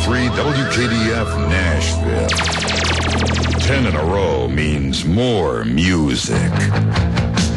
101.3 WKDF Nashville. 10 in a row means more music.